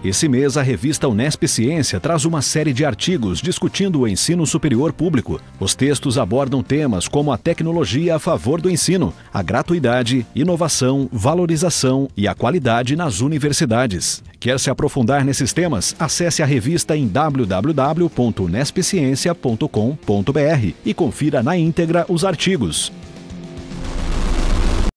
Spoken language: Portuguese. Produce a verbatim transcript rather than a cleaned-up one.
Esse mês, a revista Unesp Ciência traz uma série de artigos discutindo o ensino superior público. Os textos abordam temas como a tecnologia a favor do ensino, a gratuidade, inovação, valorização e a qualidade nas universidades. Quer se aprofundar nesses temas? Acesse a revista em w w w ponto unesp ciência ponto com ponto b r e confira na íntegra os artigos.